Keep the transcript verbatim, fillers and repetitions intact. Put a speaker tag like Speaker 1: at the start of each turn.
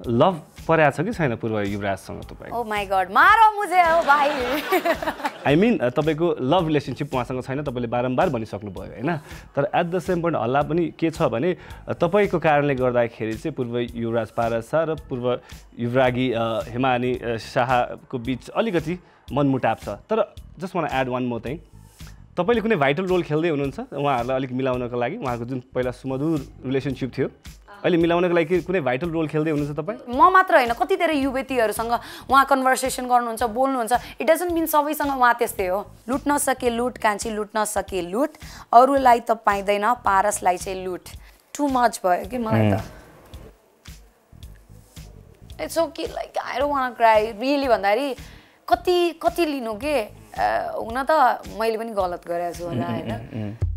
Speaker 1: Love परेछ कि छैन पूर्व युवराजसँग तपाईँ?
Speaker 2: ओ माय गॉड मारो मुझे ओ भाइ
Speaker 1: आई मिन तपाईको लभ रिलेसनशिप उहाँसँग छैन तपाईले बारम्बार भनिसक्नु भयो हैन तर एट द सेम पोइन्ट हल्ला पनि के छ भने तपाईको कारणले गर्दाखेरि चाहिँ पूर्व युवराज पारसा र पूर्व युवरागी हिमानी शाहको बीच अलिकति मनमुटाव छ तर just one and one more thing तपाईले कुनै भाइटल रोल खेल्दै हुनुहुन्छ उहाँहरुलाई अलिक मिलाउनको लागि उहाँको जुन पहिला सुमधुर रिलेसनशिप थियो अहिले मिलाउनको लागि कुनै भाइटल रोल खेल्दै हुनुहुन्छ तपाई?
Speaker 2: म मात्र हैन कति धेरै युवतीहरुसँग उहाँ कन्भर्सेसन गर्नुहुन्छ बोल्नुहुन्छ इट डजन्ट मीन सबैसँग उहाँ त्यस्तै हो लुट्न सके लुट कान्छी लुट्न सके लुट अरूलाई त पाइदैन पारसलाई चाहिँ लुट टु मच भयो के मलाई त it's okay like I don't want to cry really भन्दाखेरि कति कति लिनु के हुन त मैले पनि गलत गरेको छु होला हैन